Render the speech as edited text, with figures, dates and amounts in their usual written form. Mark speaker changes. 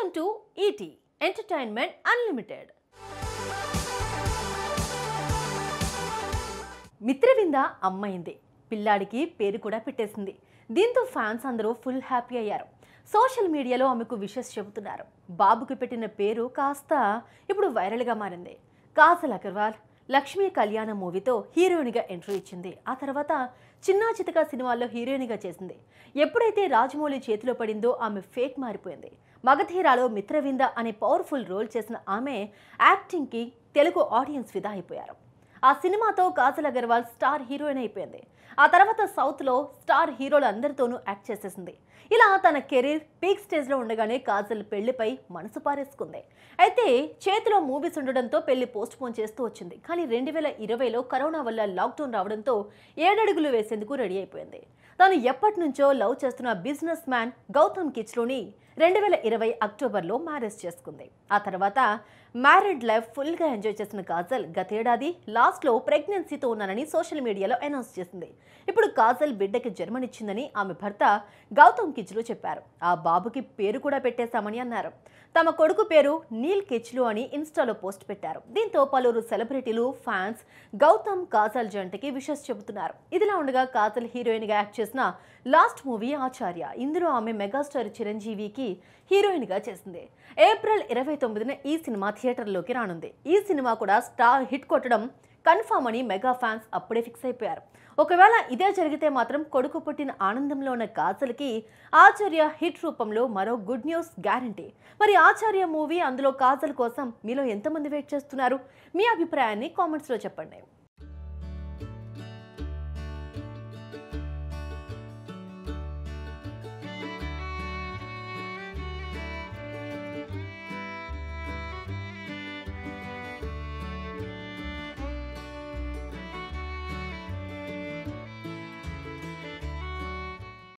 Speaker 1: Welcome to ET Entertainment Unlimited. Mitravinda అమ్మైంది, పిల్లాడికి పేరు కూడా పెట్టేసింది. దీంతో ఫ్యాన్స్ అందరూ ఫుల్ హ్యాపీ అయ్యారు. సోషల్ మీడియాలో ఆమెకు విషెస్ చెబుతున్నారు. బాబుకి పెట్టిన పేరు కాస్త ఇప్పుడు వైరల్గా మారింది. కాజల్ అగర్వాల్ లక్ష్మీ కళ్యాణ మూవీతో హీరోయిన్గా ఎంట్రీ ఇచ్చింది. ఆ తర్వాత చిన్నా చితక సినిమాల్లో హీరోయిన్గా చేసింది. ఎప్పుడైతే రాజమౌళి చేతిలో పడిందో ఆమె ఫేట్ మారిపోయింది. మగధీరాలో మిత్రవింద అనే పవర్ఫుల్ రోల్ చేసిన ఆమె యాక్టింగ్కి తెలుగు ఆడియన్స్ ఫిదా అయిపోయారు. ఆ సినిమాతో కాజల్ అగర్వాల్ స్టార్ హీరోయిన్ అయిపోయింది. ఆ తర్వాత సౌత్లో స్టార్ హీరోలు అందరితోనూ యాక్ట్ చేసేసింది. ఇలా తన కెరీర్ పీక్ స్టేజ్లో ఉండగానే కాజల్ పెళ్లిపై మనసు పారేసుకుంది. అయితే చేతిలో మూవీస్ ఉండడంతో పెళ్లి పోస్ట్ పోన్ చేస్తూ వచ్చింది. కానీ 2020లో కరోనా వల్ల లాక్డౌన్ రావడంతో 7 అడుగులు వేసేందుకు రెడీ అయిపోయింది. తాను ఎప్పటి నుంచో లవ్ చేస్తున్న బిజినెస్ మ్యాన్ గౌతమ్ కిచ్లోని 2020 అక్టోబర్లో మ్యారేజ్ చేసుకుంది. ఆ తర్వాత మ్యారీడ్ లైఫ్ ఫుల్గా ఎంజాయ్ చేసిన కాజల్ గతేడాది లాస్ట్లో ప్రెగ్నెన్సీతో ఉన్నానని సోషల్ మీడియాలో అనౌన్స్ చేసింది. ఇప్పుడు కాజల్ బిడ్డకి జన్మనిచ్చిందని ఆమె భర్త గౌతమ్ కిచ్లు చెప్పారు. ఆ బాబుకి పేరు కూడా పెట్టేశామని అన్నారు. తమ కొడుకు పేరు నీల్ కిచ్లు అని ఇన్స్టాలో పోస్ట్ పెట్టారు. దీంతో పలువురు సెలబ్రిటీలు, ఫ్యాన్స్ గౌతమ్ కాజల్ జంటకి విషెస్ చెబుతున్నారు. ఇదిలా ఉండగా కాజల్ హీరోయిన్గా యాక్ట్ చేసిన లాస్ట్ మూవీ ఆచార్య. ఇందులో ఆమె మెగాస్టార్ చిరంజీవికి హీరోయిన్గా చేసింది. ఏప్రిల్ 29న ఈ సినిమా థియేటర్లోకి రానుంది. ఈ సినిమా కూడా స్టార్ హిట్ కొట్టడం కన్ఫర్మ్ అని మెగా ఫ్యాన్స్ అప్పుడే ఫిక్స్ అయిపోయారు. ఒకవేళ ఇదే జరిగితే మాత్రం కొడుకు పుట్టిన ఆనందంలో ఉన్న కాజల్కి ఆచార్య హిట్ రూపంలో మరో గుడ్ న్యూస్ గ్యారంటీ. మరి ఆచార్య మూవీ, అందులో కాజల్ కోసం మీలో ఎంతమంది వెయిట్ చేస్తున్నారు? మీ అభిప్రాయాన్ని కామెంట్స్లో చెప్పండి.